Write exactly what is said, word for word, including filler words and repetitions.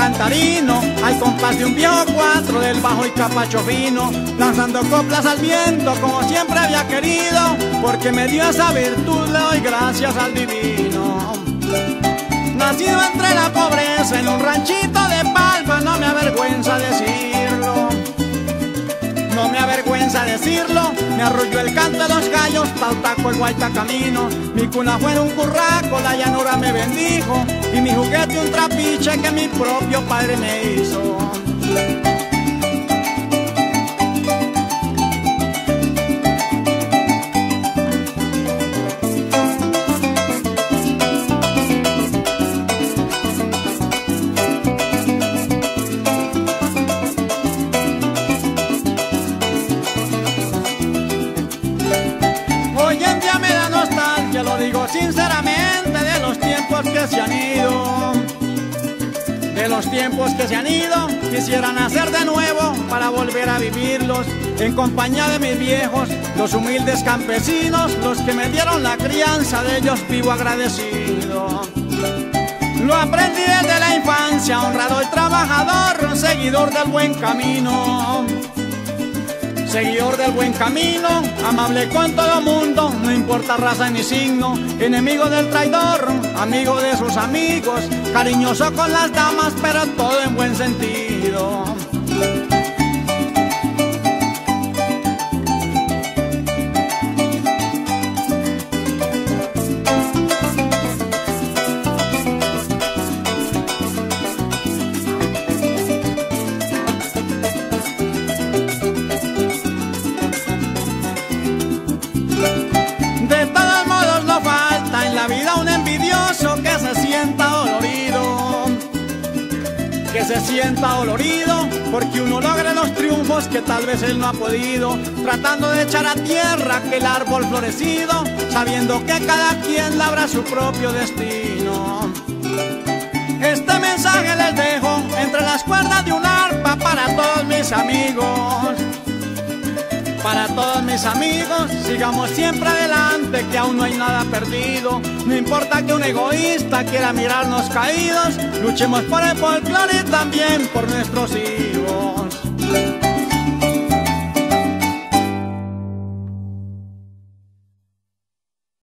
cantarino, al compás de un viejo cuatro del bajo y capacho fino, lanzando coplas al viento como siempre había querido, porque me dio esa virtud, le doy gracias al divino. Nacido entre la pobreza en un ranchito de palma, no me avergüenza decirlo, no me avergüenza decirlo, me arrulló el canto de los gallos, Tautaco el Guaita camino, mi cuna fue en un curraco, la llanura me bendijo, y mi juguete un trapiche que mi propio padre me hizo. Lo digo sinceramente, de los tiempos que se han ido, de los tiempos que se han ido, quisiera nacer de nuevo para volver a vivirlos, en compañía de mis viejos, los humildes campesinos, los que me dieron la crianza, de ellos vivo agradecido. Lo aprendí desde la infancia, honrado y trabajador, seguidor del buen camino. Seguidor del buen camino, amable con todo mundo, no importa raza ni signo, enemigo del traidor, amigo de sus amigos, cariñoso con las damas, pero todo en buen sentido. De todos modos no falta en la vida un envidioso que se sienta dolorido, que se sienta dolorido porque uno logra los triunfos que tal vez él no ha podido, tratando de echar a tierra aquel árbol florecido, sabiendo que cada quien labra su propio destino. Este mensaje les dejo entre las cuerdas de un arpa para todos mis amigos. Para todos mis amigos, sigamos siempre adelante, que aún no hay nada perdido. No importa que un egoísta quiera mirarnos caídos, luchemos por el folclore y también por nuestros hijos.